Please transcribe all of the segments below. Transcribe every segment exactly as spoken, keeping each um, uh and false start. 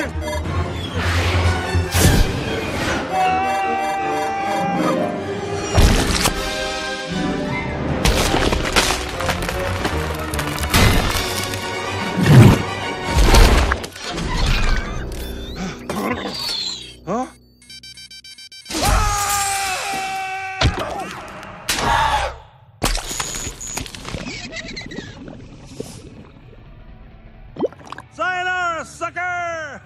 Huh? Sayonara, sucker!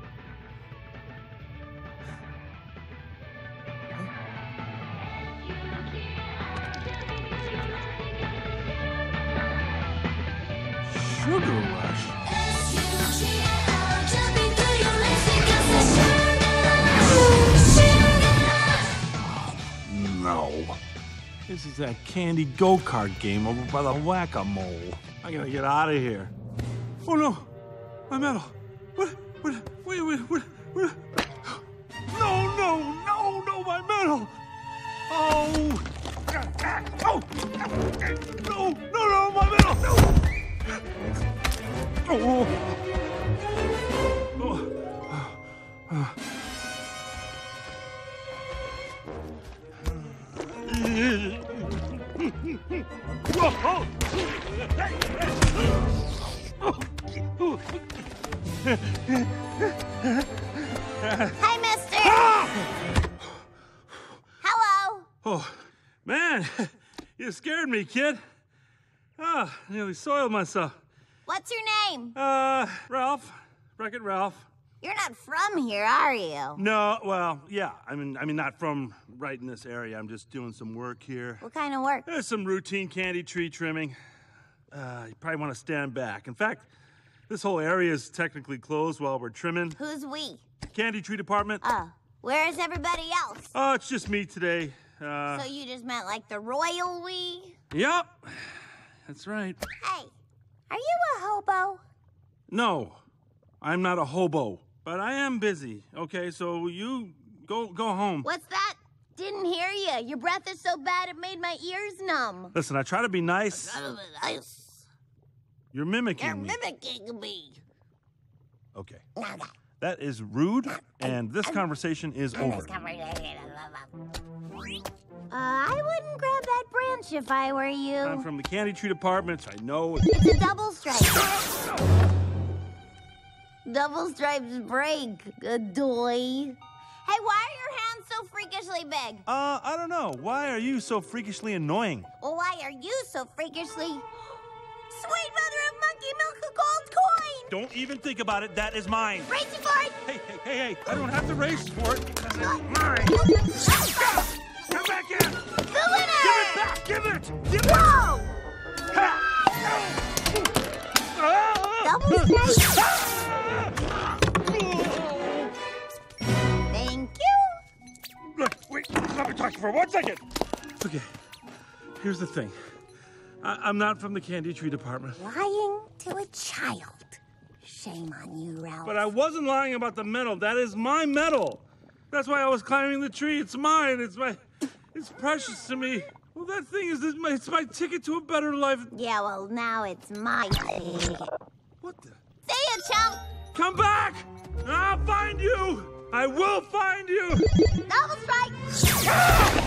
Sugar Rush? No. This is that candy go-kart game over by the Whack-A-Mole. I gotta get out of here. Oh no! My medal! What? What? Wait, wait, what? What? No, no, no, no, my medal! Oh! Oh! No, no, no, my medal! No! Oh! Oh! Hi, mister. Ah! Hello. Oh, man, you scared me, kid. Ah, oh, nearly soiled myself. What's your name? Uh, Ralph. Wreck-It Ralph. You're not from here, are you? No, well, yeah. I mean, I mean, not from right in this area. I'm just doing some work here. What kind of work? There's some routine candy tree trimming. Uh, you probably want to stand back. In fact, this whole area is technically closed while we're trimming. Who's we? Candy tree department. Oh, where's everybody else? Oh, it's just me today. Uh, so you just meant like the royal we? Yep, that's right. Hey, are you a hobo? No, I'm not a hobo. But I am busy, okay? So you go go home. What's that? Didn't hear you. Your breath is so bad it made my ears numb. Listen, I try to be nice. I try to be nice. You're mimicking You're me. You're mimicking me. Okay. That is rude, and this conversation is over. Uh, I wouldn't grab that branch if I were you. I'm from the candy tree department, so I know. It's a double stripe. Double stripes break, adoy. Hey, why are your hands so freakishly big? Uh, I don't know. Why are you so freakishly annoying? Well, why are you so freakishly... Sweet mother of monkey milk, a gold coin! Don't even think about it. That is mine. Racing for it! Hey, hey, hey, hey. I don't have to race for it. That's mine. Come back here! The winner! Give it back! Give it! Give it! Whoa! Ha! Double stripes! Thank you. Look, wait, let me talk for one second. Okay, here's the thing. I I'm not from the candy tree department. Lying to a child. Shame on you, Ralph. But I wasn't lying about the medal. That is my medal. That's why I was climbing the tree. It's mine. It's my, it's precious to me. Well, that thing is, this, it's my ticket to a better life. Yeah, well, now it's my ticket. What the? See ya, chump. Come back! I'll find you! I will find you! Double strike!